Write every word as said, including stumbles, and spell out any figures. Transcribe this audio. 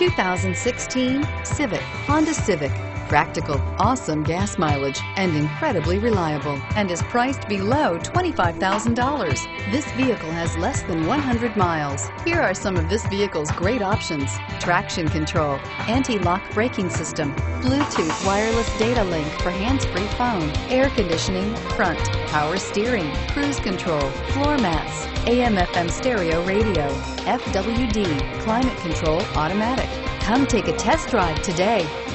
two thousand sixteen Civic, Honda Civic. Practical, awesome gas mileage, and incredibly reliable, and is priced below twenty-five thousand dollars. This vehicle has less than one hundred miles. Here are some of this vehicle's great options: traction control, anti-lock braking system, Bluetooth wireless data link for hands-free phone, air conditioning, front, power steering, cruise control, floor mats, A M F M stereo radio, F W D, climate control automatic. Come take a test drive today.